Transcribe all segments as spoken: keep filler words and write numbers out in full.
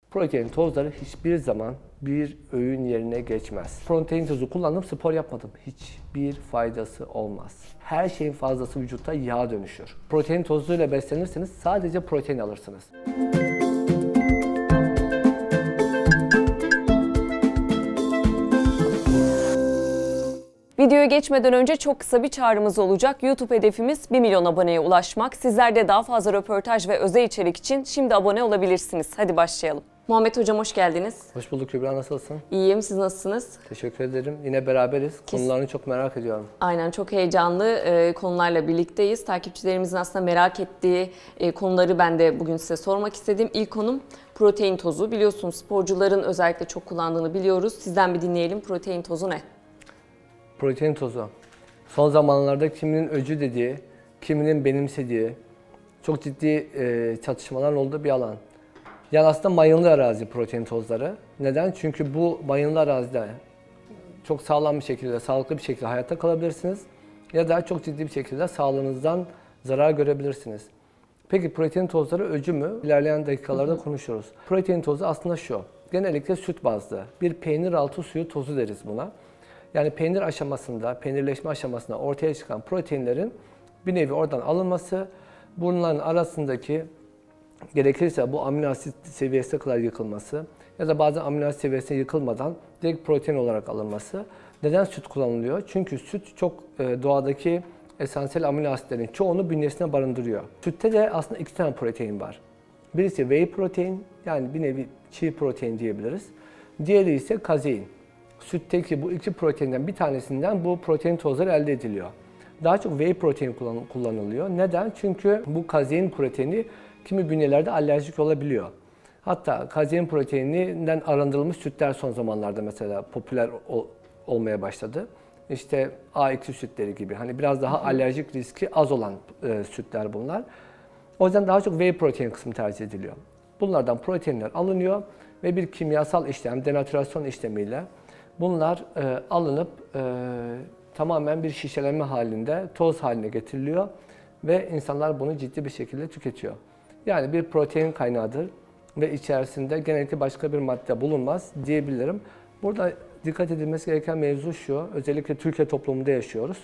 Protein tozları hiçbir zaman bir öğün yerine geçmez. Protein tozu kullandım, spor yapmadım. Hiçbir faydası olmaz. Her şeyin fazlası vücutta yağ dönüşür. Protein tozuyla beslenirseniz sadece protein alırsınız. Videoya geçmeden önce çok kısa bir çağrımız olacak. YouTube hedefimiz bir milyon aboneye ulaşmak. Sizler de daha fazla röportaj ve özel içerik için şimdi abone olabilirsiniz. Hadi başlayalım. Muhammed Hocam hoş geldiniz. Hoş bulduk Kübra, nasılsın? İyiyim, siz nasılsınız? Teşekkür ederim. Yine beraberiz. Kes... Konularını çok merak ediyorum. Aynen, çok heyecanlı e, konularla birlikteyiz. Takipçilerimizin aslında merak ettiği e, konuları ben de bugün size sormak istedim. İlk konum protein tozu. Biliyorsunuz sporcuların özellikle çok kullandığını biliyoruz. Sizden bir dinleyelim. Protein tozu ne? Protein tozu. Son zamanlarda kiminin öcü dediği, kiminin benimsediği, çok ciddi e, çatışmaların olduğu bir alan. Yani aslında mayınlı arazi protein tozları. Neden? Çünkü bu mayınlı arazide çok sağlam bir şekilde, sağlıklı bir şekilde hayatta kalabilirsiniz. Ya da çok ciddi bir şekilde sağlığınızdan zarar görebilirsiniz. Peki protein tozları öcü mü? İlerleyen dakikalarda hı hı. konuşuruz. Protein tozu aslında şu. Genellikle süt bazlı. Bir peynir altı suyu tozu deriz buna. Yani peynir aşamasında, peynirleşme aşamasında ortaya çıkan proteinlerin bir nevi oradan alınması, bunların arasındaki gerekirse bu amino asit seviyesine kadar yıkılması ya da bazen amino asit seviyesine yıkılmadan direkt protein olarak alınması. Neden süt kullanılıyor? Çünkü süt çok doğadaki esansiyel amino asitlerin çoğunu bünyesine barındırıyor. Sütte de aslında iki tane protein var. Birisi whey protein, yani bir nevi çiğ protein diyebiliriz. Diğeri ise kazein. Sütteki bu iki proteinden bir tanesinden bu protein tozları elde ediliyor. Daha çok whey protein kullanılıyor. Neden? Çünkü bu kazein proteini kimi bünyelerde alerjik olabiliyor. Hatta kazein proteininden arındırılmış sütler son zamanlarda mesela popüler ol, olmaya başladı. İşte A iki sütleri gibi, hani biraz daha alerjik riski az olan e, sütler bunlar. O yüzden daha çok whey protein kısmı tercih ediliyor. Bunlardan proteinler alınıyor ve bir kimyasal işlem, denatürasyon işlemiyle bunlar e, alınıp e, tamamen bir şişelenme halinde, toz haline getiriliyor ve insanlar bunu ciddi bir şekilde tüketiyor. Yani bir protein kaynağıdır ve içerisinde genellikle başka bir madde bulunmaz diyebilirim. Burada dikkat edilmesi gereken mevzu şu, özellikle Türkiye toplumunda yaşıyoruz.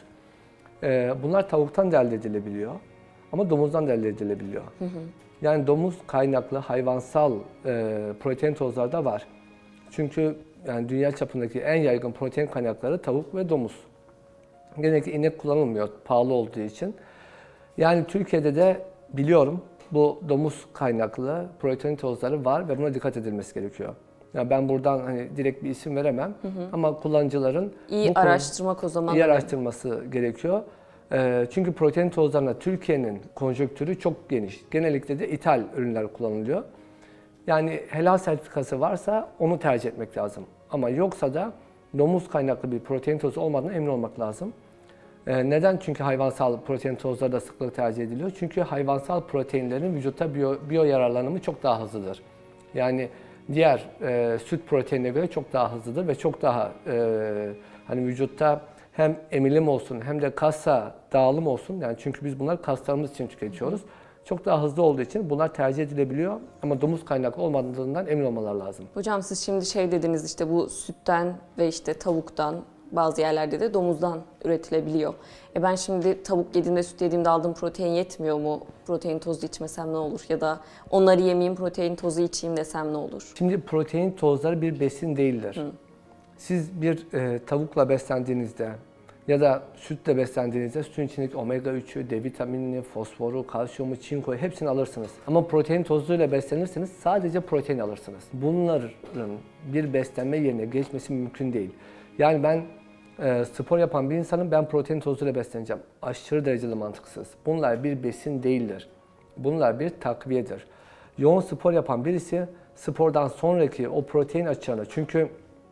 E, bunlar tavuktan da elde edilebiliyor ama domuzdan da elde edilebiliyor. Hı hı. Yani domuz kaynaklı hayvansal e, protein tozları da var. Çünkü yani dünya çapındaki en yaygın protein kaynakları tavuk ve domuz. Genellikle inek kullanılmıyor pahalı olduğu için. Yani Türkiye'de de biliyorum bu domuz kaynaklı protein tozları var ve buna dikkat edilmesi gerekiyor. Yani ben buradan hani direkt bir isim veremem hı hı. ama kullanıcıların iyi bu araştırmak o zaman iyi araştırması gerekiyor. E, çünkü protein tozlarına Türkiye'nin konjonktürü çok geniş. Genellikle de ithal ürünler kullanılıyor. Yani helal sertifikası varsa onu tercih etmek lazım. Ama yoksa da domuz kaynaklı bir protein tozu olmadığına emin olmak lazım. Ee, neden? Çünkü hayvansal protein tozları da sıklıkla tercih ediliyor. Çünkü hayvansal proteinlerin vücutta biyo, biyo yararlanımı çok daha hızlıdır. Yani diğer e, süt proteinine göre çok daha hızlıdır ve çok daha e, hani vücutta hem emilim olsun hem de kasa dağılım olsun. Yani çünkü biz bunları kaslarımız için tüketiyoruz. Çok daha hızlı olduğu için bunlar tercih edilebiliyor ama domuz kaynaklı olmadığından emin olmaları lazım. Hocam siz şimdi şey dediniz, işte bu sütten ve işte tavuktan, bazı yerlerde de domuzdan üretilebiliyor. E ben şimdi tavuk yediğimde, süt yediğimde aldığım protein yetmiyor mu? Protein tozu içmesem ne olur? Ya da onları yemeyeyim, protein tozu içeyim desem ne olur? Şimdi protein tozları bir besin değildir. Hı. Siz bir e, tavukla beslendiğinizde ya da sütle beslendiğinizde sütün içindeki omega üçü, D vitaminini, fosforu, kalsiyumu, çinkoyu hepsini alırsınız. Ama protein tozuyla beslenirseniz sadece protein alırsınız. Bunların bir beslenme yerine geçmesi mümkün değil. Yani ben e, spor yapan bir insanım, ben protein tozuyla besleneceğim. Aşırı derecede mantıksız. Bunlar bir besin değildir. Bunlar bir takviyedir. Yoğun spor yapan birisi spordan sonraki o protein açığını, çünkü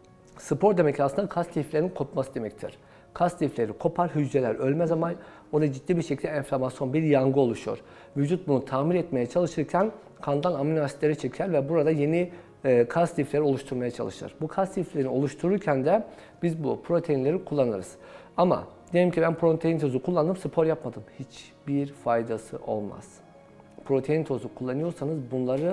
spor demek aslında kas liflerinin kopması demektir. Kas lifleri kopar, hücreler ölmez ama orada ciddi bir şekilde enflamasyon, bir yangı oluşuyor. Vücut bunu tamir etmeye çalışırken kandan amino asitleri çeker ve burada yeni e, kas lifleri oluşturmaya çalışır. Bu kas liflerini oluştururken de biz bu proteinleri kullanırız. Ama diyelim ki ben protein tozu kullandım, spor yapmadım. Hiçbir faydası olmaz. Protein tozu kullanıyorsanız bunları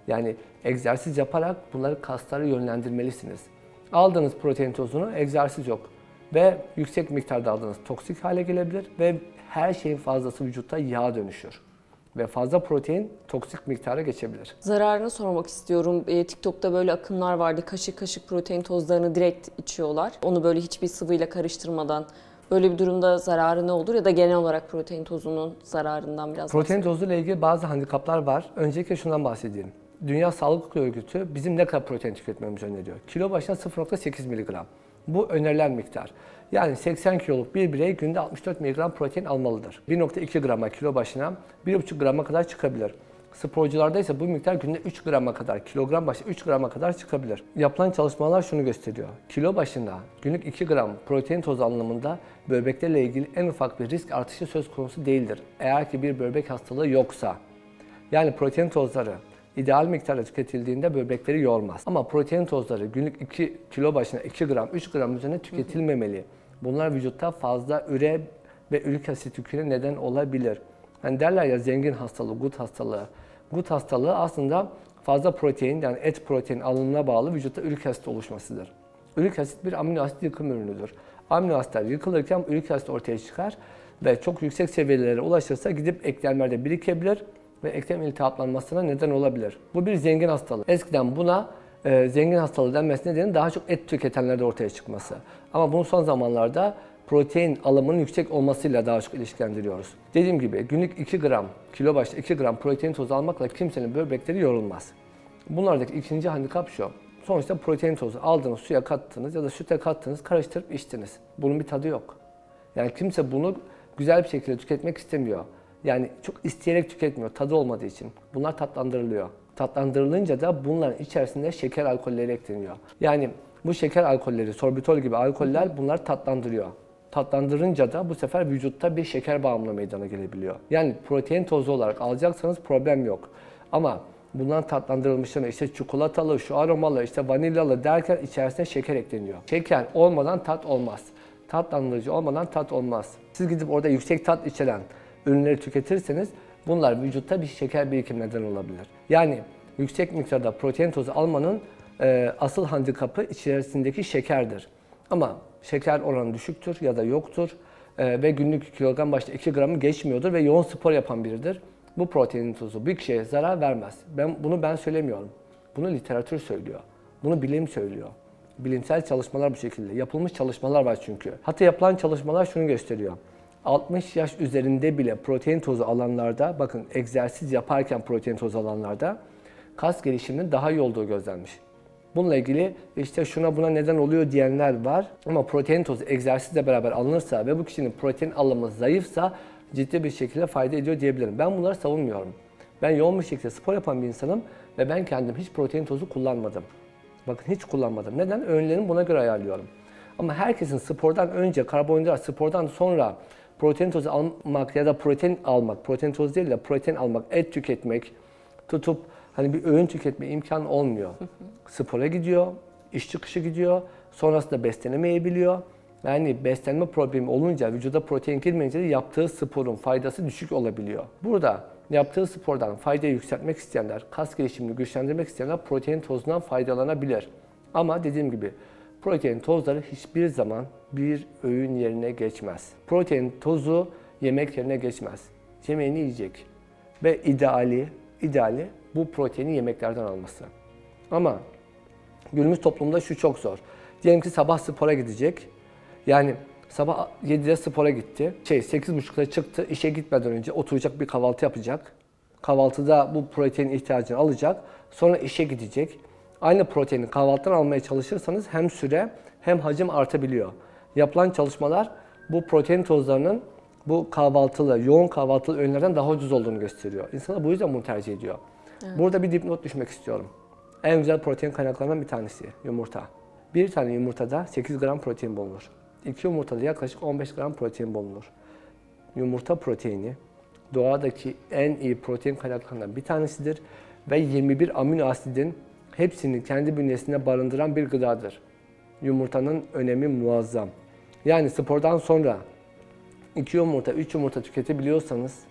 Yani egzersiz yaparak bunları kaslara yönlendirmelisiniz. Aldığınız protein tozunu egzersiz yok ve yüksek miktarda aldığınız toksik hale gelebilir ve her şeyin fazlası vücutta yağ dönüşür. Ve fazla protein toksik miktara geçebilir. Zararını sormak istiyorum. E, TikTok'ta böyle akımlar vardı. Kaşık kaşık protein tozlarını direkt içiyorlar. Onu böyle hiçbir sıvıyla karıştırmadan. Böyle bir durumda zararı ne olur ya da genel olarak protein tozunun zararından biraz Protein bahsedelim. tozuyla ilgili bazı handikaplar var. Öncelikle şundan bahsedeyim. Dünya Sağlık Örgütü bizim ne kadar protein tüketmemizi öneriyor. Kilo başına sıfır nokta sekiz miligram. Bu önerilen miktar. Yani seksen kiloluk bir birey günde altmış dört miligram protein almalıdır. bir nokta iki grama kilo başına bir buçuk grama kadar çıkabilir. Sporcularda ise bu miktar günde üç grama kadar, kilogram başına üç grama kadar çıkabilir. Yapılan çalışmalar şunu gösteriyor. Kilo başına günlük iki gram protein tozu alımında böbreklerle ilgili en ufak bir risk artışı söz konusu değildir. Eğer ki bir böbrek hastalığı yoksa. Yani protein tozları ideal miktarda tüketildiğinde böbrekleri yormaz. Ama protein tozları günlük iki kilo başına iki gram, üç gram üzerine tüketilmemeli. Bunlar vücutta fazla üre ve ürik asit yüküne neden olabilir. Hani derler ya zengin hastalığı, gut hastalığı. Gut hastalığı aslında fazla protein yani et protein alımına bağlı vücutta ürik asit oluşmasıdır. Ürik asit bir amino asit yıkım ürünüdür. Amino asitler yıkılırken ürik asit ortaya çıkar ve çok yüksek seviyelere ulaşırsa gidip eklemlerde birikebilir ve eklem iltihaplanmasına neden olabilir. Bu bir zengin hastalığı. Eskiden buna e, zengin hastalığı denmesi nedeni daha çok et tüketenlerde ortaya çıkması. Ama bunu son zamanlarda protein alımının yüksek olmasıyla daha çok ilişkilendiriyoruz. Dediğim gibi günlük iki gram, kilo başına iki gram protein tozu almakla kimsenin böbrekleri yorulmaz. Bunlardaki ikinci handikap şu. Sonuçta protein tozu aldınız, suya kattınız ya da süte kattınız, karıştırıp içtiniz. Bunun bir tadı yok. Yani kimse bunu güzel bir şekilde tüketmek istemiyor. Yani çok isteyerek tüketmiyor, tadı olmadığı için. Bunlar tatlandırılıyor. Tatlandırılınca da bunların içerisinde şeker alkolleri ekleniyor. Yani bu şeker alkolleri, sorbitol gibi alkoller bunlar tatlandırıyor. Tatlandırınca da bu sefer vücutta bir şeker bağımlılığı meydana gelebiliyor. Yani protein tozu olarak alacaksanız problem yok. Ama bundan tatlandırılmışlarına işte çikolatalı, şu aromalı, işte vanilyalı derken içerisine şeker ekleniyor. Şeker olmadan tat olmaz. Tatlandırıcı olmadan tat olmaz. Siz gidip orada yüksek tat içeren ürünleri tüketirseniz bunlar vücutta bir şeker birikimi neden olabilir. Yani yüksek miktarda protein tozu almanın e, asıl handikapı içerisindeki şekerdir. Ama şeker oranı düşüktür ya da yoktur e, ve günlük kilogram başına iki gramı geçmiyordur ve yoğun spor yapan biridir. Bu protein tozu bir kişiye zarar vermez. Ben bunu ben söylemiyorum. Bunu literatür söylüyor. Bunu bilim söylüyor. Bilimsel çalışmalar bu şekilde. Yapılmış çalışmalar var çünkü. Hatta yapılan çalışmalar şunu gösteriyor. altmış yaş üzerinde bile protein tozu alanlarda, bakın egzersiz yaparken protein tozu alanlarda kas gelişiminin daha iyi olduğu gözlenmiş. Bununla ilgili işte şuna buna neden oluyor diyenler var. Ama protein tozu egzersizle beraber alınırsa ve bu kişinin protein alımı zayıfsa ciddi bir şekilde fayda ediyor diyebilirim. Ben bunları savunmuyorum. Ben yoğun bir şekilde spor yapan bir insanım ve ben kendim hiç protein tozu kullanmadım. Bakın hiç kullanmadım. Neden? Öğünlerimi buna göre ayarlıyorum. Ama herkesin spordan önce, karbonhidrat, spordan sonra protein tozu almak ya da protein almak, protein tozu değil de protein almak, et tüketmek, tutup hani bir öğün tüketme imkanı olmuyor. Spora gidiyor, iş çıkışı gidiyor, sonrasında beslenemeyebiliyor. Yani beslenme problemi olunca, vücuda protein girmeyince de yaptığı sporun faydası düşük olabiliyor. Burada yaptığı spordan faydayı yükseltmek isteyenler, kas gelişimini güçlendirmek isteyenler protein tozundan faydalanabilir. Ama dediğim gibi protein tozları hiçbir zaman bir öğün yerine geçmez. Protein tozu yemek yerine geçmez. Yemeğini yiyecek. Ve ideali, ideali bu proteini yemeklerden alması. Ama günümüz toplumda şu çok zor. Diyelim ki sabah spora gidecek. Yani sabah yedide spora gitti. Şey sekiz buçukta çıktı. İşe gitmeden önce oturacak bir kahvaltı yapacak. Kahvaltıda bu protein ihtiyacını alacak. Sonra işe gidecek. Aynı proteini kahvaltıdan almaya çalışırsanız hem süre hem hacim artabiliyor. Yapılan çalışmalar bu protein tozlarının bu kahvaltılı, yoğun kahvaltılı öğünlerden daha ucuz olduğunu gösteriyor. İnsanlar bu yüzden bunu tercih ediyor. Evet. Burada bir dipnot düşmek istiyorum. En güzel protein kaynaklarından bir tanesi yumurta. Bir tane yumurtada sekiz gram protein bulunur. İki yumurtada yaklaşık on beş gram protein bulunur. Yumurta proteini doğadaki en iyi protein kaynaklarından bir tanesidir ve yirmi bir amino asidin hepsini kendi bünyesinde barındıran bir gıdadır. Yumurtanın önemi muazzam. Yani spordan sonra iki yumurta, üç yumurta tüketebiliyorsanız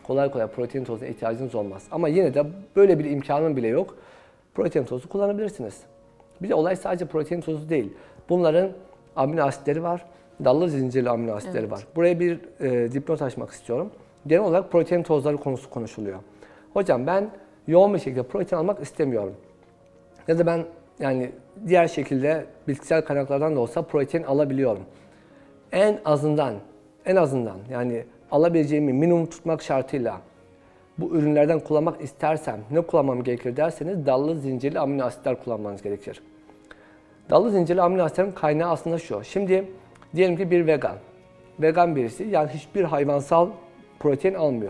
kolay kolay protein tozuna ihtiyacınız olmaz. Ama yine de böyle bir imkanın bile yok. Protein tozu kullanabilirsiniz. Bir de olay sadece protein tozu değil. Bunların amino asitleri var. Dallı zincirli amino asitleri Evet. var. Buraya bir e, dipnot açmak istiyorum. Genel olarak protein tozları konusu konuşuluyor. Hocam ben yoğun bir şekilde protein almak istemiyorum. Ya da ben yani diğer şekilde bitkisel kaynaklardan da olsa protein alabiliyorum. En azından, en azından yani alabileceğimi minimum tutmak şartıyla bu ürünlerden kullanmak istersem ne kullanmam gerekir derseniz dallı zincirli amino asitler kullanmanız gerekir. Dallı zincirli amino asitlerin kaynağı aslında şu. Şimdi diyelim ki bir vegan. Vegan birisi yani hiçbir hayvansal protein almıyor.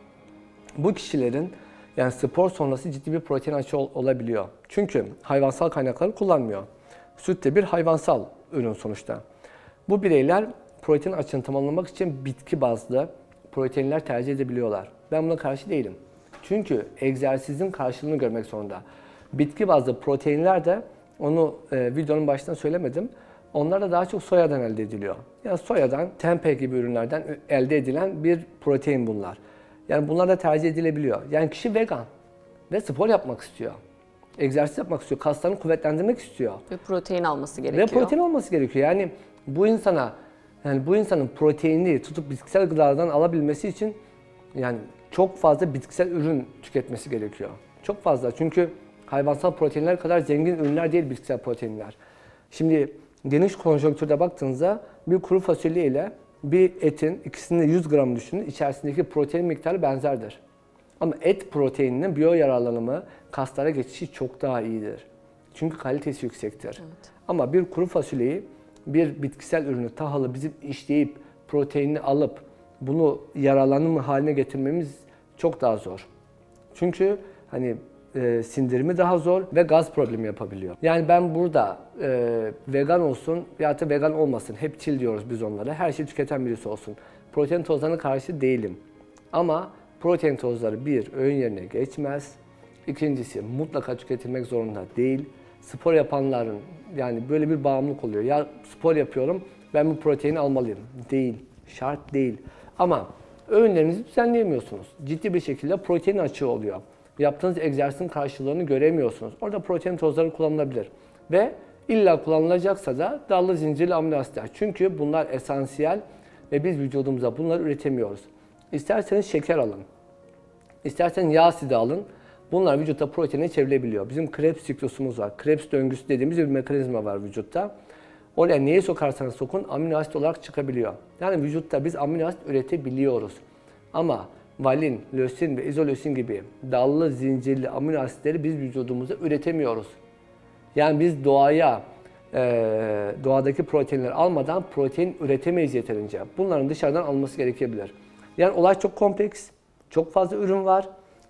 Bu kişilerin yani spor sonrası ciddi bir protein açığı ol- olabiliyor. Çünkü hayvansal kaynakları kullanmıyor. Süt de bir hayvansal ürün sonuçta. Bu bireyler protein açığını tamamlamak için bitki bazlı proteinler tercih edebiliyorlar. Ben buna karşı değilim. Çünkü egzersizin karşılığını görmek zorunda. Bitki bazlı proteinler de onu e, videonun başında söylemedim. Onlar da daha çok soyadan elde ediliyor. Yani soyadan, tempeh gibi ürünlerden elde edilen bir protein bunlar. Yani bunlar da tercih edilebiliyor. Yani kişi vegan ve spor yapmak istiyor. Egzersiz yapmak istiyor, kaslarını kuvvetlendirmek istiyor. Ve protein alması gerekiyor. Ve protein olması gerekiyor. Yani bu insana, yani bu insanın proteinli tutup bitkisel gıdalardan alabilmesi için yani çok fazla bitkisel ürün tüketmesi gerekiyor. Çok fazla. Çünkü hayvansal proteinler kadar zengin ürünler değil bitkisel proteinler. Şimdi geniş konjonktürde baktığınızda bir kuru fasulye ile bir etin ikisinde yüz gram düşünün, içerisindeki protein miktarı benzerdir. Ama et proteininin biyo yararlanımı, kaslara geçişi çok daha iyidir. Çünkü kalitesi yüksektir. Evet. Ama bir kuru fasulyeyi, bir bitkisel ürünü tahılı bizim işleyip proteinini alıp bunu yararlanımı haline getirmemiz çok daha zor. Çünkü hani e, sindirimi daha zor ve gaz problemi yapabiliyor. Yani ben burada e, vegan olsun ya da vegan olmasın, hepçil diyoruz biz onlara. Her şeyi tüketen birisi olsun. Protein tozlarına karşı değilim. Ama protein tozları bir, öğün yerine geçmez. İkincisi mutlaka tüketilmek zorunda değil. Spor yapanların yani böyle bir bağımlılık oluyor. Ya spor yapıyorum ben bu proteini almalıyım. Değil, şart değil. Ama öğünlerinizi düzenleyemiyorsunuz. Ciddi bir şekilde protein açığı oluyor. Yaptığınız egzersizin karşılığını göremiyorsunuz. Orada protein tozları kullanılabilir. Ve illa kullanılacaksa da dallı zincirli amino asitler. Çünkü bunlar esansiyel ve biz vücudumuza bunları üretemiyoruz. İsterseniz şeker alın. İsterseniz yağ asidi alın. Bunlar vücutta proteine çevrilebiliyor. Bizim Krebs siklusumuz var. Krebs döngüsü dediğimiz bir mekanizma var vücutta. Oraya neyi sokarsanız sokun amino asit olarak çıkabiliyor. Yani vücutta biz amino asit üretebiliyoruz. Ama valin, lösin ve izolösin gibi dallı zincirli amino asitleri biz vücudumuzda üretemiyoruz. Yani biz doğaya, e, doğadaki proteinleri almadan protein üretemeyiz yeterince. Bunların dışarıdan alınması gerekebilir. Yani olay çok kompleks, çok fazla ürün var.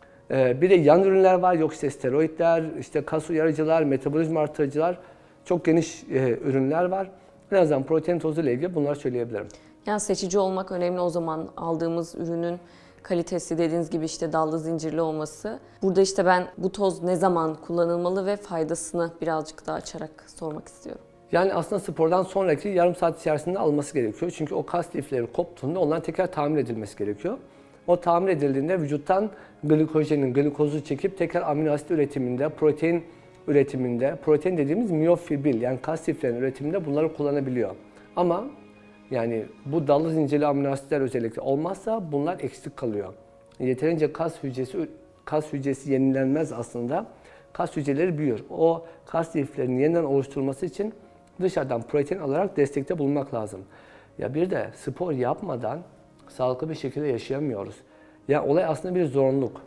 E, bir de yan ürünler var, yok işte steroidler, işte kas uyarıcılar, metabolizma artırıcılar, çok geniş e, ürünler var. En azından protein tozu ile ilgili bunları söyleyebilirim. Yani seçici olmak önemli o zaman aldığımız ürünün kalitesi dediğiniz gibi işte dallı zincirli olması. Burada işte ben bu toz ne zaman kullanılmalı ve faydasını birazcık daha açarak sormak istiyorum. Yani aslında spordan sonraki yarım saat içerisinde alması gerekiyor. Çünkü o kas lifleri koptuğunda onların tekrar tamir edilmesi gerekiyor. O tamir edildiğinde vücuttan glikojenin, glikozu çekip tekrar amino asit üretiminde, protein üretiminde, protein dediğimiz miyofibril yani kas liflerinin üretiminde bunları kullanabiliyor. Ama yani bu dallı zincirli amino asitler özellikle olmazsa bunlar eksik kalıyor. Yeterince kas hücresi kas hücresi yenilenmez aslında. Kas hücreleri büyür. O kas liflerinin yeniden oluşturulması için dışarıdan protein alarak destekte bulunmak lazım. Ya bir de spor yapmadan sağlıklı bir şekilde yaşayamıyoruz. Ya olay aslında bir zorunluluk.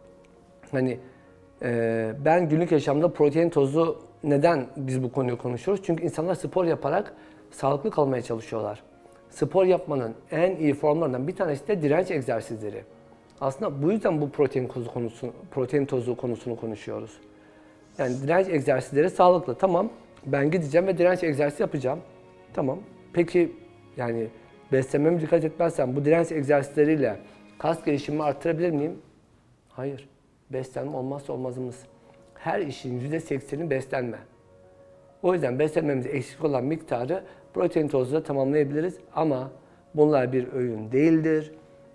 Hani e, ben günlük yaşamda protein tozu neden biz bu konuyu konuşuyoruz? Çünkü insanlar spor yaparak sağlıklı kalmaya çalışıyorlar. Spor yapmanın en iyi formlarından bir tanesi de direnç egzersizleri. Aslında bu yüzden bu protein tozu konusu, protein tozu konusunu konuşuyoruz. Yani direnç egzersizleri sağlıklı. Tamam, ben gideceğim ve direnç egzersizi yapacağım. Tamam. Peki yani beslenmeme dikkat etmezsem bu direnç egzersizleriyle kas gelişimimi arttırabilir miyim? Hayır. Beslenme olmazsa olmazımız. Her işin yüzde sekseni beslenme. O yüzden beslenmemizde eksik olan miktarı protein tozuyla tamamlayabiliriz ama bunlar bir öğün değildir.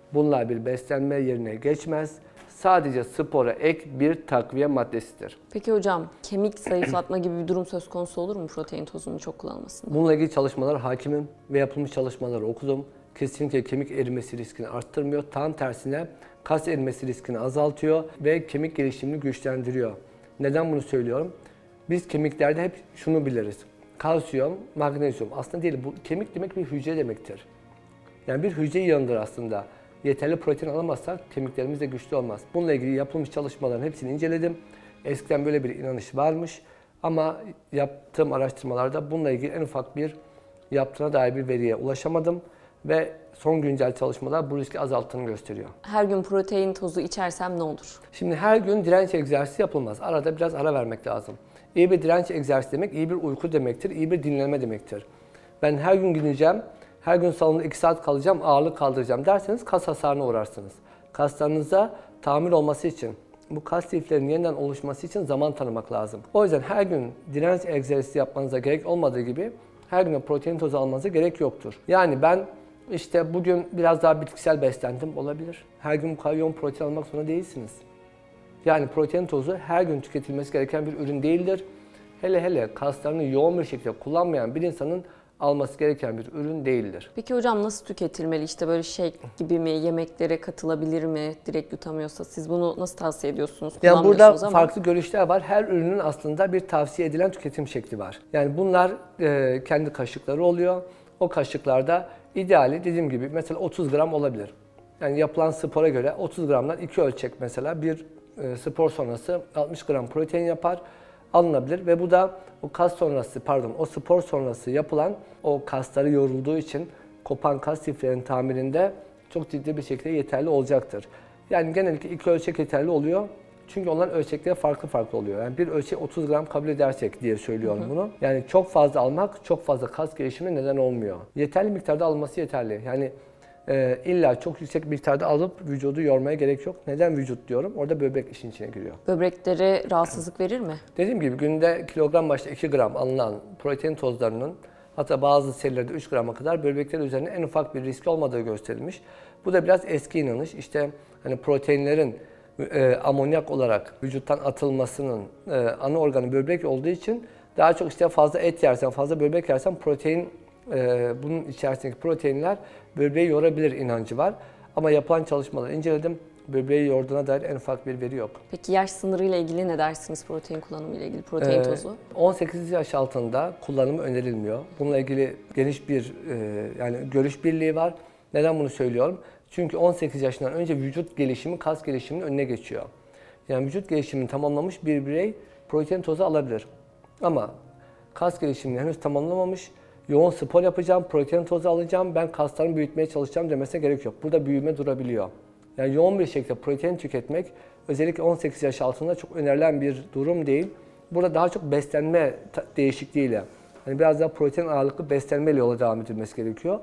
Bunlar bir beslenme yerine geçmez. Sadece spora ek bir takviye maddesidir. Peki hocam, kemik zayıflatma gibi bir durum söz konusu olur mu protein tozunun çok kullanılmasında? Bununla ilgili çalışmalar hakimim ve yapılmış çalışmaları okudum. Kesinlikle kemik erimesi riskini arttırmıyor. Tam tersine kas erimesi riskini azaltıyor ve kemik gelişimini güçlendiriyor. Neden bunu söylüyorum? Biz kemiklerde hep şunu biliriz. Kalsiyum, magnezyum. Aslında değil, bu kemik demek bir hücre demektir. Yani bir hücre yığındır aslında. Yeterli protein alamazsak kemiklerimiz de güçlü olmaz. Bununla ilgili yapılmış çalışmaların hepsini inceledim. Eskiden böyle bir inanış varmış ama yaptığım araştırmalarda bununla ilgili en ufak bir yaptığına dair bir veriye ulaşamadım ve son güncel çalışmalar bu riski azalttığını gösteriyor. Her gün protein tozu içersem ne olur? Şimdi her gün direnç egzersizi yapılmaz. Arada biraz ara vermek lazım. İyi bir direnç egzersizi demek iyi bir uyku demektir, iyi bir dinlenme demektir. Ben her gün gideceğim, her gün salonda iki saat kalacağım, ağırlık kaldıracağım derseniz kas hasarına uğrarsınız. Kaslarınıza tamir olması için, bu kas liflerinin yeniden oluşması için zaman tanımak lazım. O yüzden her gün direnç egzersizi yapmanıza gerek olmadığı gibi her gün protein tozu almanıza gerek yoktur. Yani ben işte bugün biraz daha bitkisel beslendim olabilir. Her gün bu kadar yoğun protein almak zorunda değilsiniz. Yani protein tozu her gün tüketilmesi gereken bir ürün değildir. Hele hele kaslarını yoğun bir şekilde kullanmayan bir insanın alması gereken bir ürün değildir. Peki hocam nasıl tüketilmeli? İşte böyle shake gibi mi? Yemeklere katılabilir mi? Direkt yutamıyorsa siz bunu nasıl tavsiye ediyorsunuz? Yani burada Ama... farklı görüşler var. Her ürünün aslında bir tavsiye edilen tüketim şekli var. Yani bunlar e, kendi kaşıkları oluyor. O kaşıklarda ideali dediğim gibi mesela otuz gram olabilir. Yani yapılan spora göre otuz gramdan iki ölçek mesela bir e, spor sonrası altmış gram protein yapar. Alınabilir ve bu da o kas sonrası pardon o spor sonrası yapılan o kasları yorulduğu için kopan kas liflerinin tamirinde çok ciddi bir şekilde yeterli olacaktır. Yani genellikle iki ölçek yeterli oluyor. Çünkü onların ölçekleri farklı farklı oluyor. Yani bir ölçek otuz gram kabul edersek diye söylüyorum hı hı. bunu. Yani çok fazla almak çok fazla kas gelişimi neden olmuyor. Yeterli miktarda alınması yeterli. Yani e, illa çok yüksek miktarda alıp vücudu yormaya gerek yok. Neden vücut diyorum? Orada böbrek işin içine giriyor. Böbreklere rahatsızlık verir mi? Dediğim gibi günde kilogram başta iki gram alınan protein tozlarının hatta bazı serilerde üç grama kadar böbrekler üzerinde en ufak bir riski olmadığı gösterilmiş. Bu da biraz eski inanış. İşte hani proteinlerin e, amonyak olarak vücuttan atılmasının e, ana organı böbrek olduğu için daha çok işte fazla et yersen, fazla böbrek yersen protein e, bunun içerisindeki proteinler böbreği yorabilir inancı var. Ama yapılan çalışmaları inceledim. Böbreği yorduğuna dair en ufak bir veri yok. Peki yaş sınırı ile ilgili ne dersiniz protein kullanımı ile ilgili protein ee, tozu? on sekiz yaş altında kullanımı önerilmiyor. Bununla ilgili geniş bir e, yani görüş birliği var. Neden bunu söylüyorum? Çünkü on sekiz yaşından önce vücut gelişimi kas gelişiminin önüne geçiyor. Yani vücut gelişimini tamamlamış bir birey protein tozu alabilir. Ama kas gelişimini henüz tamamlamamış, yoğun spor yapacağım, protein tozu alacağım, ben kaslarımı büyütmeye çalışacağım demesine gerek yok. Burada büyüme durabiliyor. Yani yoğun bir şekilde protein tüketmek özellikle on sekiz yaş altında çok önerilen bir durum değil. Burada daha çok beslenme değişikliğiyle, hani biraz daha protein ağırlıklı beslenmeyle yola devam edilmesi gerekiyor.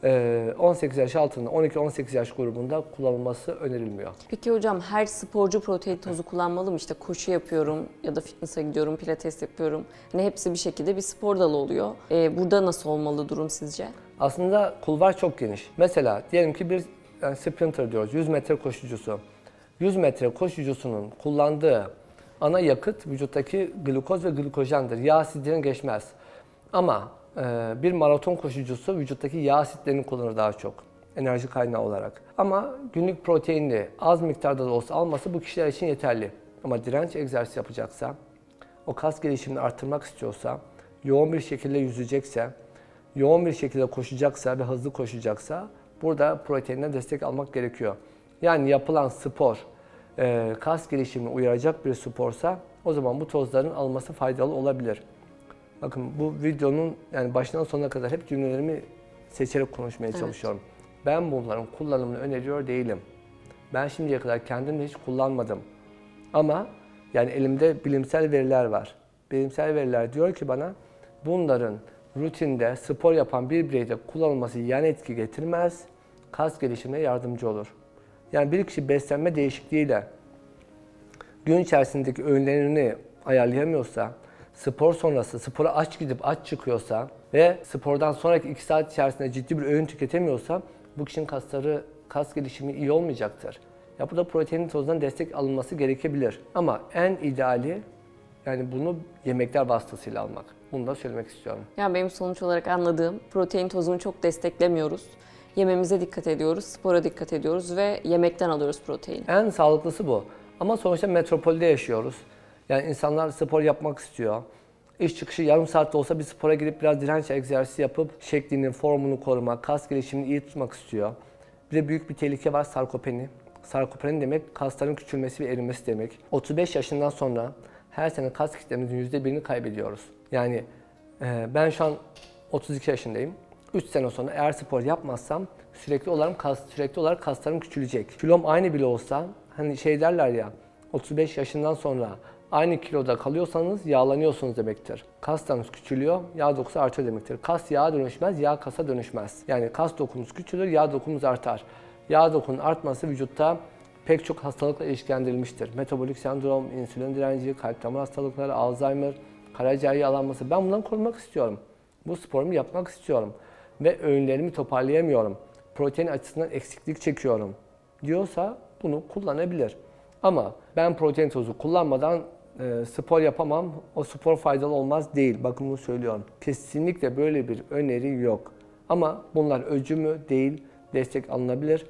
on sekiz yaş altında, on iki on sekiz yaş grubunda kullanılması önerilmiyor. Peki hocam her sporcu protein tozu kullanmalı mı? İşte koşu yapıyorum ya da fitness'a gidiyorum, pilates yapıyorum. Hani hepsi bir şekilde bir spor dalı oluyor. Ee, burada nasıl olmalı durum sizce? Aslında kulvar çok geniş. Mesela diyelim ki bir yani sprinter diyoruz, yüz metre koşucusu. yüz metre koşucusunun kullandığı ana yakıt vücuttaki glukoz ve glikojendir. Yağ asitlerini geçmez. Ama e, bir maraton koşucusu vücuttaki yağ asitlerini kullanır daha çok enerji kaynağı olarak. Ama günlük proteinli az miktarda da olsa alması bu kişiler için yeterli. Ama direnç egzersizi yapacaksa, o kas gelişimini arttırmak istiyorsa, yoğun bir şekilde yüzecekse, yoğun bir şekilde koşacaksa ve hızlı koşacaksa burada proteinden destek almak gerekiyor. Yani yapılan spor e, kas gelişimini uyaracak bir sporsa o zaman bu tozların alınması faydalı olabilir. Bakın bu videonun yani başından sonuna kadar hep cümlelerimi seçerek konuşmaya evet. çalışıyorum. Ben bunların kullanımını öneriyor değilim. Ben şimdiye kadar kendim de hiç kullanmadım. Ama yani elimde bilimsel veriler var. Bilimsel veriler diyor ki bana bunların rutinde spor yapan bir bireyde kullanılması yan etki getirmez, kas gelişimine yardımcı olur. Yani bir kişi beslenme değişikliğiyle gün içerisindeki öğünlerini ayarlayamıyorsa, spor sonrası spora aç gidip aç çıkıyorsa ve spordan sonraki iki saat içerisinde ciddi bir öğün tüketemiyorsa bu kişinin kasları kas gelişimi iyi olmayacaktır. Ya burada protein tozundan destek alınması gerekebilir. Ama en ideali yani bunu yemekler vasıtasıyla almak. Bunu da söylemek istiyorum. Yani benim sonuç olarak anladığım, protein tozunu çok desteklemiyoruz. Yememize dikkat ediyoruz, spora dikkat ediyoruz ve yemekten alıyoruz proteini. En sağlıklısı bu. Ama sonuçta metropolde yaşıyoruz. Yani insanlar spor yapmak istiyor. İş çıkışı yarım saatte olsa bir spora girip biraz direnç egzersizi yapıp şeklini, formunu korumak, kas gelişimini iyi tutmak istiyor. Bir de büyük bir tehlike var, sarkopeni. Sarkopeni demek kasların küçülmesi ve erimesi demek. otuz beş yaşından sonra her sene kas kitlemizin yüzde birini kaybediyoruz. Yani e, ben şu an otuz iki yaşındayım. üç sene sonra eğer spor yapmazsam sürekli olarak kas sürekli olarak kaslarım küçülecek. Kilom aynı bile olsa hani şey derler ya otuz beş yaşından sonra aynı kiloda kalıyorsanız yağlanıyorsunuz demektir. Kaslarınız küçülüyor, yağ dokusu artıyor demektir. Kas yağa dönüşmez, yağ kasa dönüşmez. Yani kas dokunuz küçülür, yağ dokunuz artar. Yağ dokunun artması vücutta pek çok hastalıkla ilişkilendirilmiştir. Metabolik sendrom, insülin direnci, kalp damar hastalıkları, Alzheimer, karaciğer yağlanması. Ben bundan korunmak istiyorum. Bu sporumu yapmak istiyorum. Ve öğünlerimi toparlayamıyorum. Protein açısından eksiklik çekiyorum diyorsa bunu kullanabilir. Ama ben protein tozu kullanmadan e, spor yapamam, o spor faydalı olmaz değil. Bakın bunu söylüyorum. Kesinlikle böyle bir öneri yok. Ama bunlar öcü mü değil, destek alınabilir.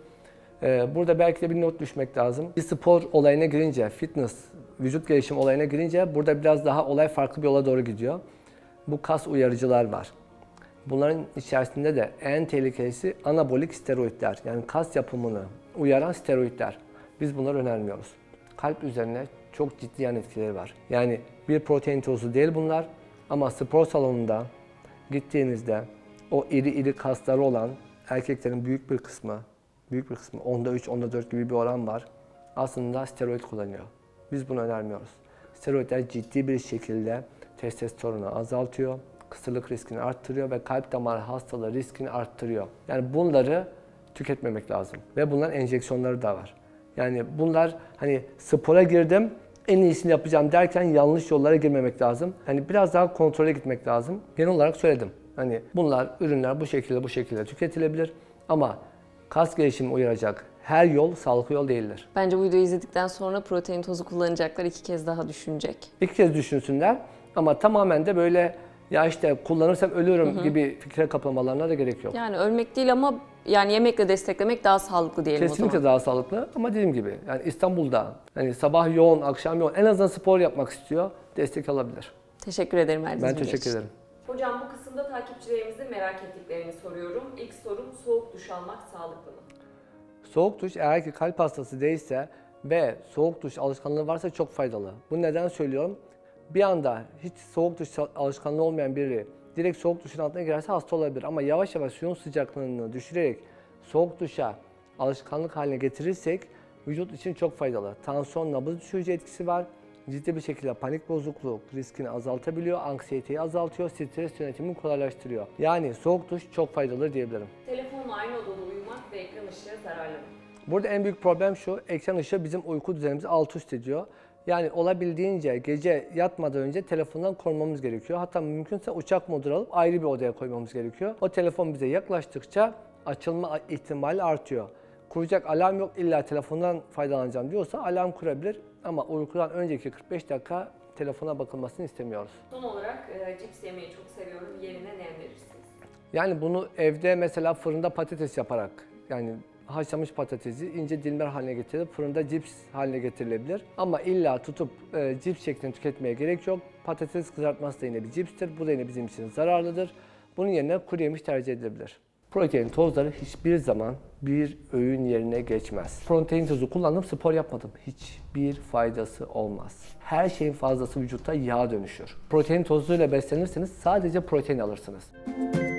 E, burada belki de bir not düşmek lazım. Bir spor olayına girince, fitness, vücut gelişim olayına girince burada biraz daha olay farklı bir yola doğru gidiyor. Bu kas uyarıcılar var. Bunların içerisinde de en tehlikelisi anabolik steroidler. Yani kas yapımını uyaran steroidler. Biz bunları önermiyoruz. Kalp üzerine çok ciddi yan etkileri var. Yani bir protein tozu değil bunlar ama spor salonunda gittiğinizde o iri iri kasları olan erkeklerin büyük bir kısmı, büyük bir kısmı onda üç, onda dört gibi bir oran var. Aslında steroid kullanıyor. Biz bunu önermiyoruz. Steroidler ciddi bir şekilde testosteronu azaltıyor, kısırlık riskini arttırıyor ve kalp damar hastalığı riskini arttırıyor. Yani bunları tüketmemek lazım. Ve bunların enjeksiyonları da var. Yani bunlar hani spora girdim, en iyisini yapacağım derken yanlış yollara girmemek lazım. Hani biraz daha kontrole gitmek lazım. Genel olarak söyledim. Hani bunlar, ürünler bu şekilde bu şekilde tüketilebilir. Ama kas gelişimi uyaracak her yol sağlıklı yol değildir. Bence bu videoyu izledikten sonra protein tozu kullanacaklar iki kez daha düşünecek. İki kez düşünsünler ama tamamen de böyle ya işte kullanırsam ölürüm hı hı. gibi fikre kapılmalarına da gerek yok. Yani ölmek değil ama yani yemekle desteklemek daha sağlıklı diyelim Kesinlikle o zaman. daha sağlıklı ama dediğim gibi yani İstanbul'da hani sabah yoğun, akşam yoğun en azından spor yapmak istiyor, destek alabilir. Teşekkür ederim Erdinç. Ben teşekkür ederim. Hocam bu kısımda takipçilerimizin merak ettiklerini soruyorum. İlk sorum soğuk duş almak sağlıklı mı? Soğuk duş eğer ki kalp hastası değilse ve soğuk duş alışkanlığı varsa çok faydalı. Bu neden söylüyorum? Bir anda hiç soğuk duş alışkanlığı olmayan biri direkt soğuk duşun altına girerse hasta olabilir. Ama yavaş yavaş suyun sıcaklığını düşürerek soğuk duşa alışkanlık haline getirirsek vücut için çok faydalı. Tansiyon, nabız düşürücü etkisi var. Ciddi bir şekilde panik bozukluk riskini azaltabiliyor, anksiyeteyi azaltıyor, stres yönetimini kolaylaştırıyor. Yani soğuk duş çok faydalı diyebilirim. Telefonla aynı odada uyumak ve ekran ışığı zararlı mı? Burada en büyük problem şu, ekran ışığı bizim uyku düzenimizi alt üst ediyor. Yani olabildiğince gece yatmadan önce telefondan korumamız gerekiyor. Hatta mümkünse uçak modunu alıp ayrı bir odaya koymamız gerekiyor. O telefon bize yaklaştıkça açılma ihtimali artıyor. Kuracak alarm yok, illa telefondan faydalanacağım diyorsa alarm kurabilir. Ama uykudan önceki kırk beş dakika telefona bakılmasını istemiyoruz. Son olarak e, cips yemeyi çok seviyorum. Yerine ne önerirsiniz? Yani bunu evde mesela fırında patates yaparak, yani haşlanmış patatesi ince dilimler haline getirip fırında cips haline getirilebilir. Ama illa tutup e, cips şeklinde tüketmeye gerek yok. Patates kızartması da yine bir cipstir. Bu da yine bizim için zararlıdır. Bunun yerine kuru yemiş tercih edilebilir. Protein tozları hiçbir zaman bir öğün yerine geçmez. Protein tozu kullandım, spor yapmadım. Hiçbir faydası olmaz. Her şeyin fazlası vücutta yağ dönüşür. Protein tozuyla beslenirseniz sadece protein alırsınız.